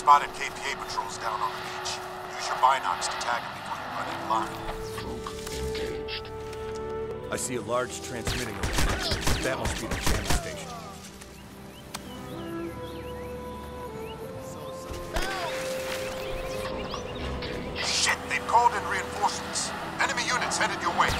spotted KPA patrols down on the beach. Use your binocs to tag them before you run in line. I see a large transmitting array. That must be the jamming station. Shit! They've called in reinforcements. Enemy units headed your way.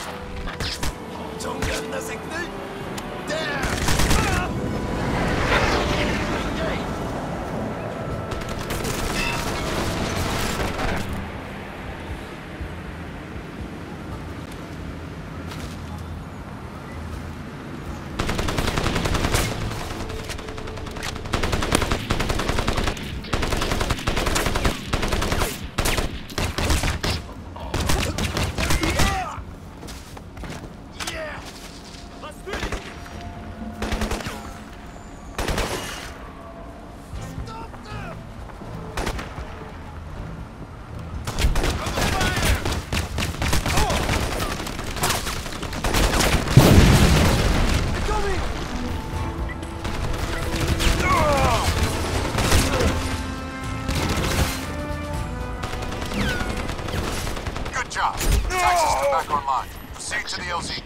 Back online. Proceed to the LZ.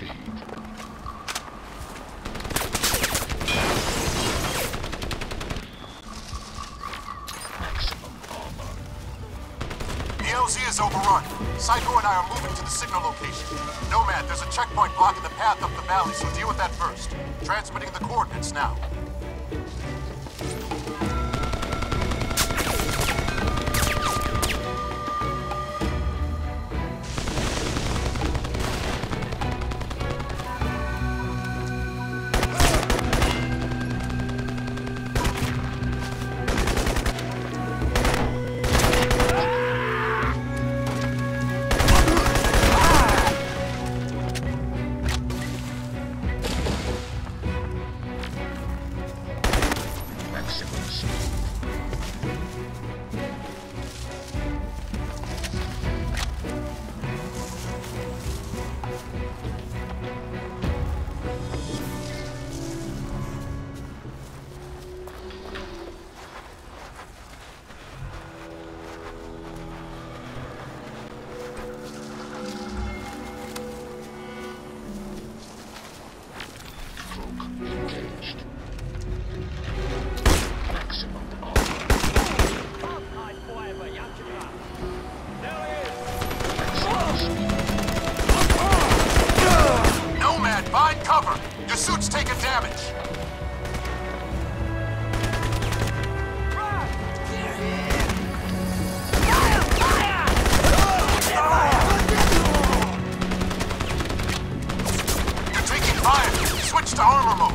The LZ is overrun. Psycho and I are moving to the signal location. Nomad, there's a checkpoint blocking the path up the valley, so deal with that first. Transmitting the coordinates now. Find cover! Your suit's taking damage! You're taking fire! Switch to armor mode!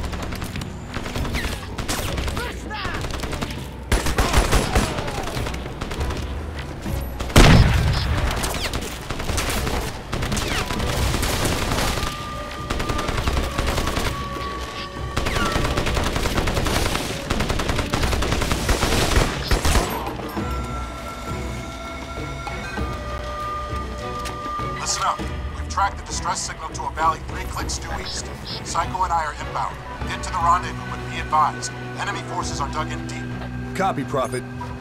Listen up. We've tracked the distress signal to a valley 3 clicks due east. Psycho and I are inbound. Get to the rendezvous, but be advised. Enemy forces are dug in deep. Copy, Prophet.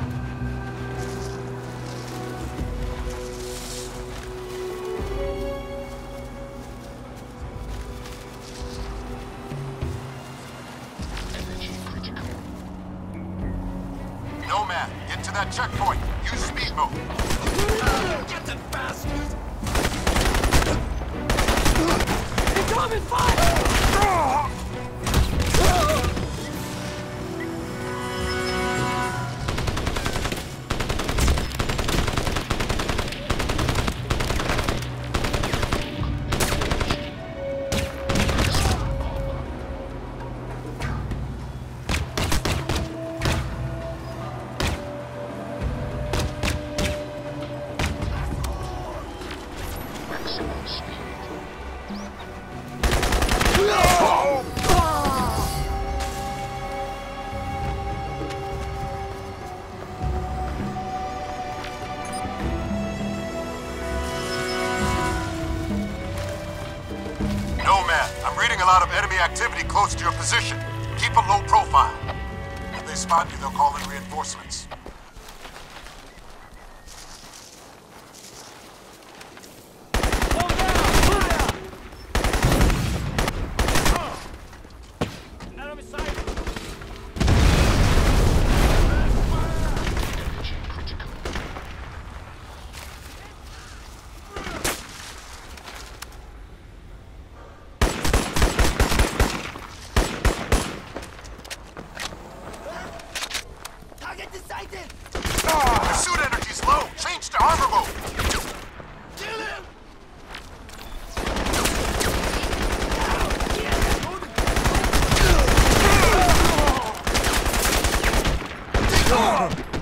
Nomad, get to that checkpoint. Use speed mode. Get them bastards! Incoming fire! I'm reading a lot of enemy activity close to your position. Keep a low profile. If they spot you, they'll call in reinforcements. Ugh!